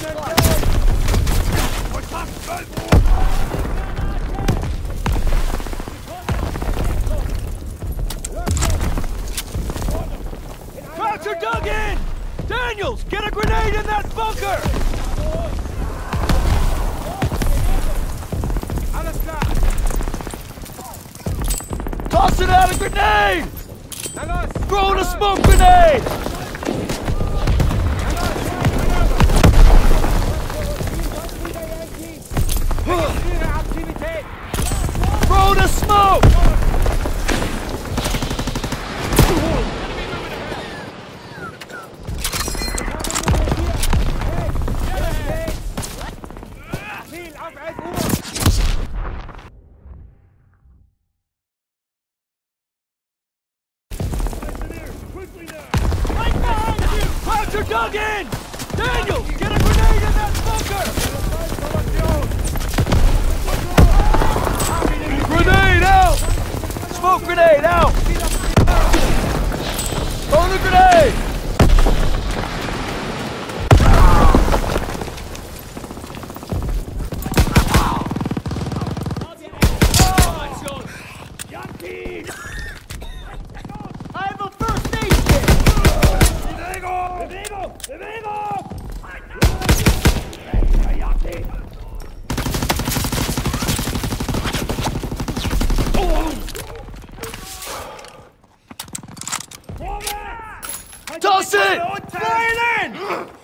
Crowds are dug in! Daniels, get a grenade in that bunker! Tossing out a grenade! Throwing a smoke grenade! Throwing a smoke! Crowds are dug in! Daniel, get a grenade in that bunker! Grenade out! Smoke grenade out! Throw the grenade! I have a first aid Toss it! Fire it in!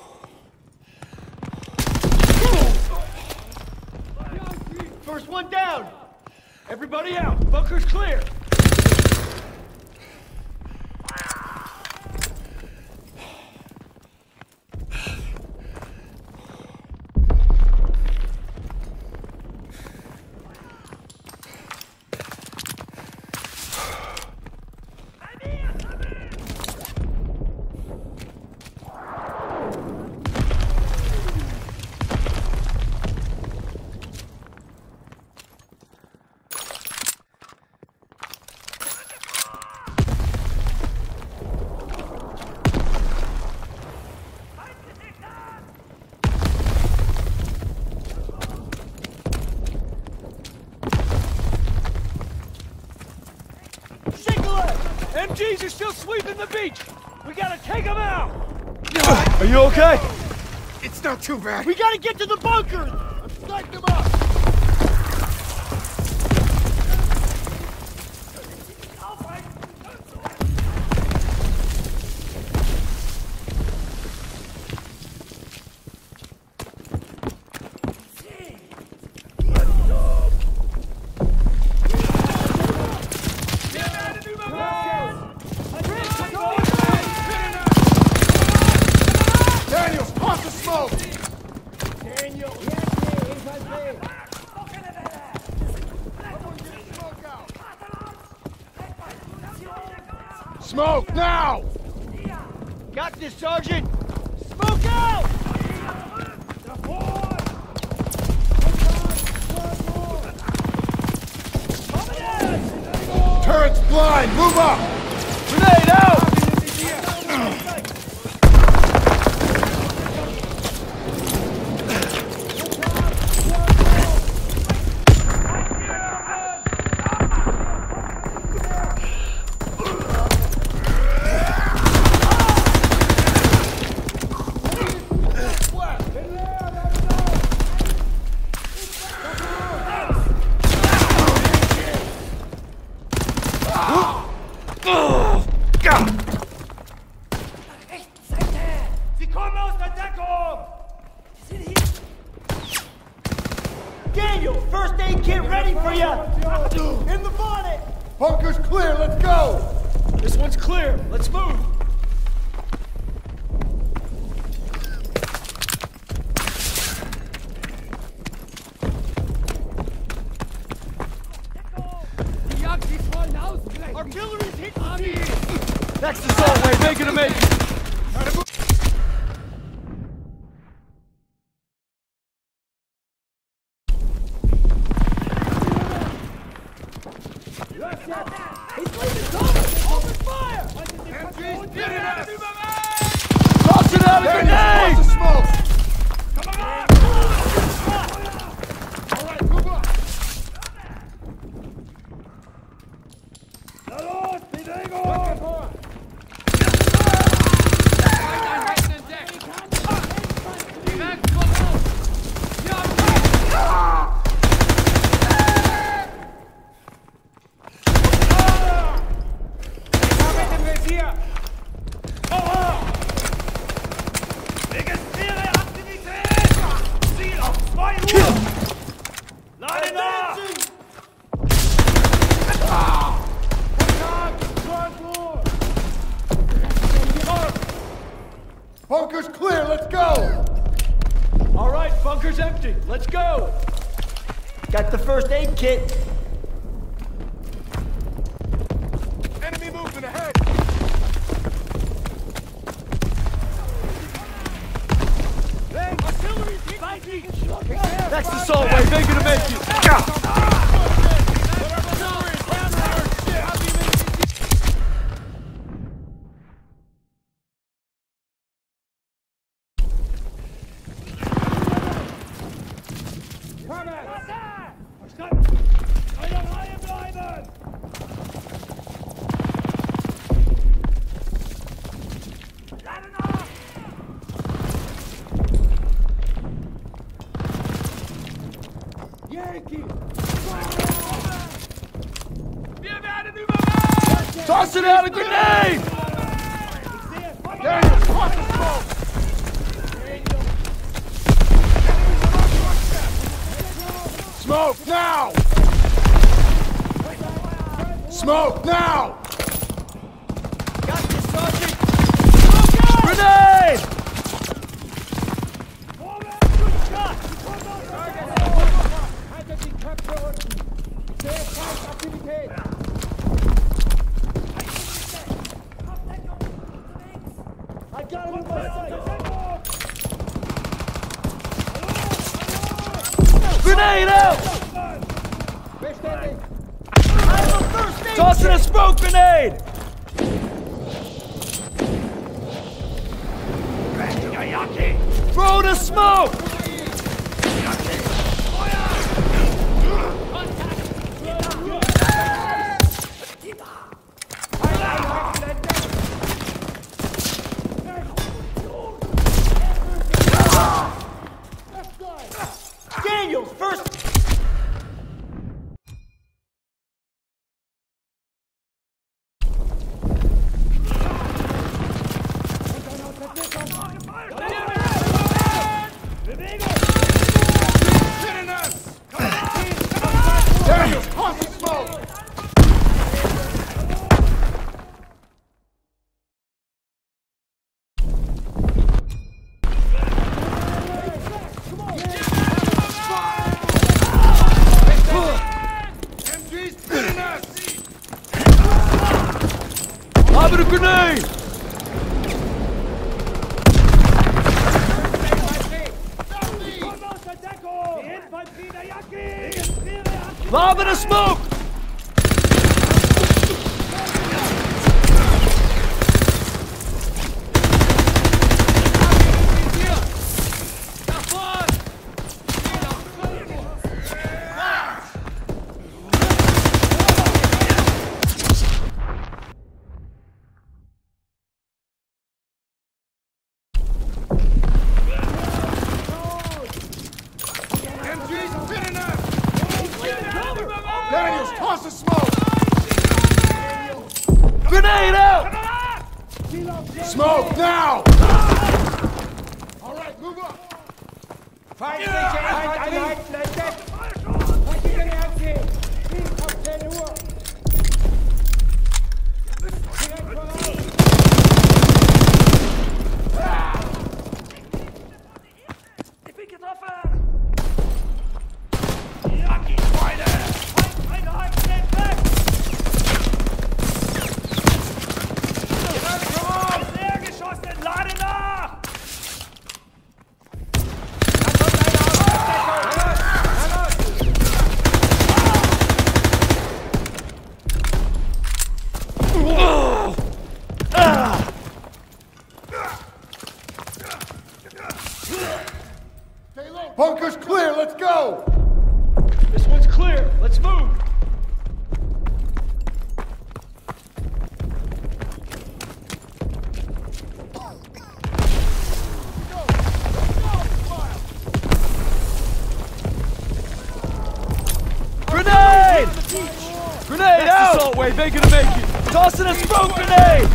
First one down! Everybody out! Bunker's clear! MGs are still sweeping the beach! We gotta take them out! Are you okay? It's not too bad. We gotta get to the bunker! I'm sniping them up! Smoke now! Got this, Sergeant! Smoke out! Turret's blind! Move up! Grenade out! Daniel, first aid kit ready for you! In the bonnet! Bunker's clear, let's go! This one's clear, let's move! Artillery's hitting the next assault wave, making a make! He's leaving cover! Open fire! MG's get it out! Toss it out of grenade! Smoke! Line up! Bunker's clear, let's go! All right, bunker's empty. Let's go! Got the first aid kit. Enemy movement ahead! Hey, artillery's fighting! That's the Salt Wave. They're gonna make you. Tossing out a grenade! Daniel, cross the smoke! Smoke now! Smoke now! Got this, Sergeant. Grenade! Grenade out! Tossing a smoke grenade! Throw the smoke! Daniels, first. Daniel, cross the smoke! MG's pinning us! Lobbing a grenade! Lobbing a smoke! MG's pinning us! Daniels, toss the smoke! Grenade out! Smoke now! All right, move up! Bunker's clear, let's go! This one's clear. Let's move. Grenade! Grenade out! Assault wave, they gonna make it. Tossing a smoke grenade!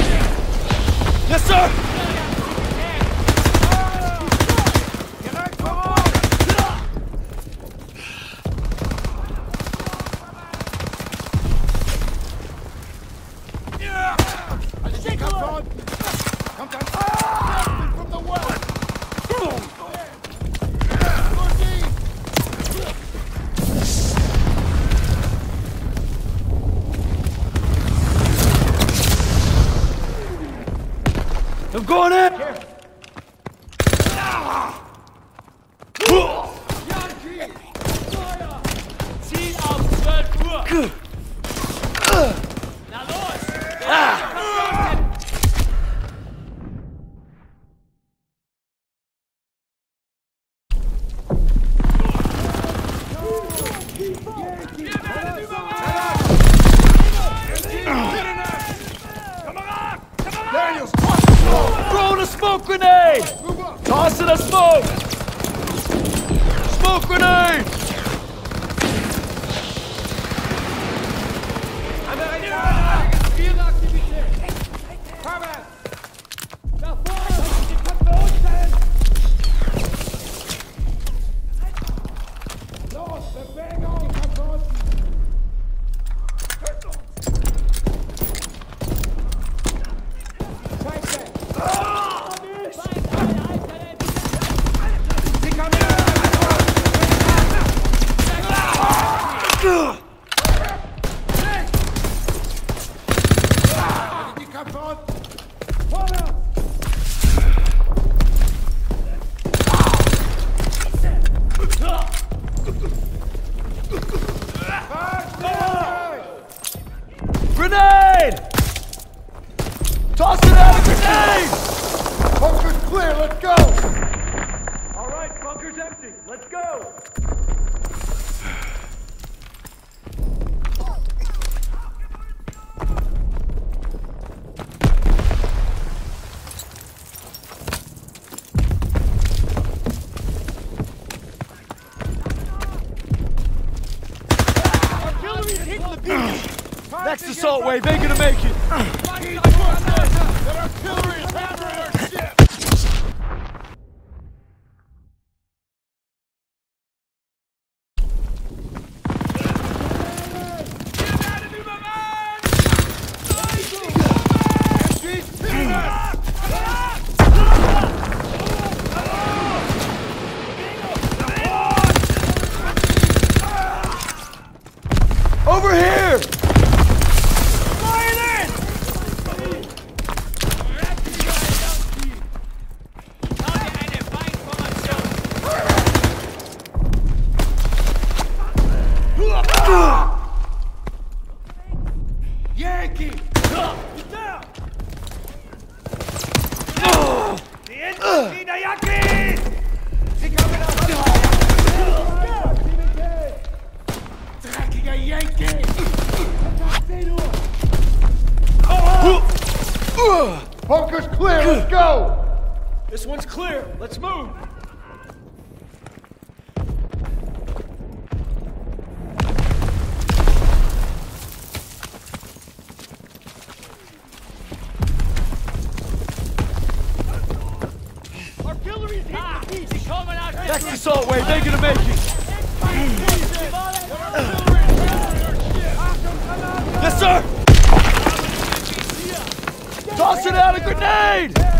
Yes, sir! grenade! Move up! Tossing a smoke! Smoke grenade! Amerikaner! Ihre Aktivität! Vorwärts! Da vorne! Die Köpfe unten! Los, Bewegung! Die Köpfe unten! Scheiße! Sie kommen her! Die Köpfe unten! Vorwärts! Grenade! Tossing out a grenade! Bunker's clear, let's go! All right, bunker's empty. Let's go. Artillery's hitting the beach! Next assault wave ain't gonna make it. That artillery is hammering our ship! MG's hitting us! Over here! Yankee! Dreckiger Yankee! Bunker's clear, let's go! This one's clear. Let's move. Artillery's hitting the beach! Sie kommen out! Next assault wave ain't gonna make it. Yes, sir. Tossing out a grenade!